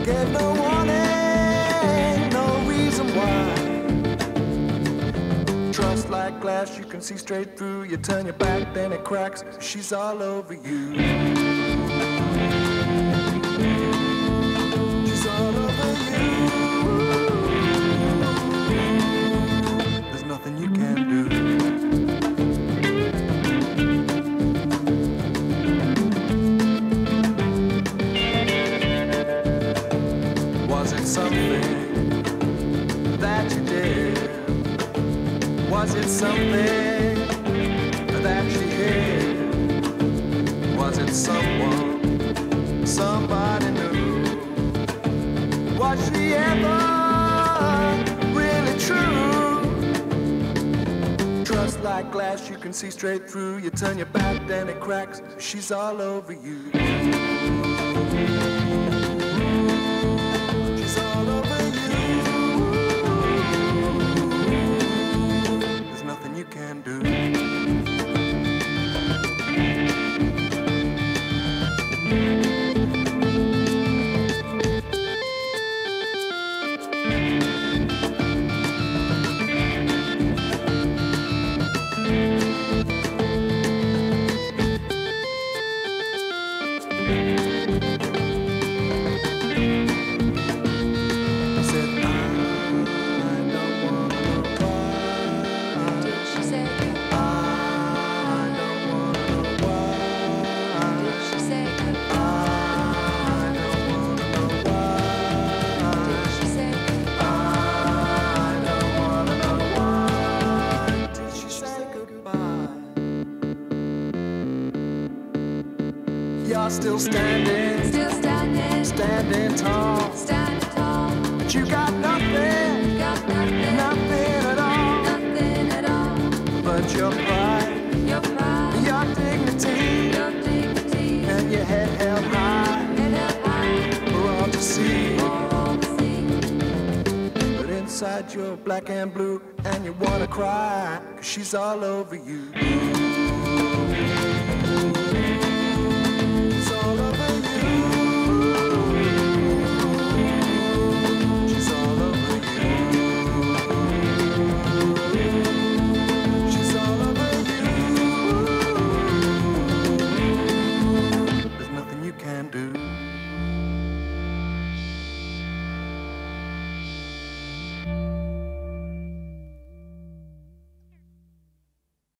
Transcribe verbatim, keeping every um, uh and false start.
Gave no warning, no reason why. Trust like glass, you can see straight through. You turn your back, then it cracks. She's all over you. She's all over you. There's nothing you can do. Was it something that you did? Was it something that she hid? Was it someone, somebody new? Was she ever really true? Trust like glass, you can see straight through. You turn your back, then it cracks. She's all over you. She's all over you. There's nothing you can do. You're still standing, Still standing, standing tall, standing tall. but you got nothing, Got nothing, nothing at all, nothing at all. but your pride, Your pride, your dignity, your dignity, and your head held high head held high for all to see. for all to see. But inside you're black and blue, and you wanna cry, 'cause she's all over you.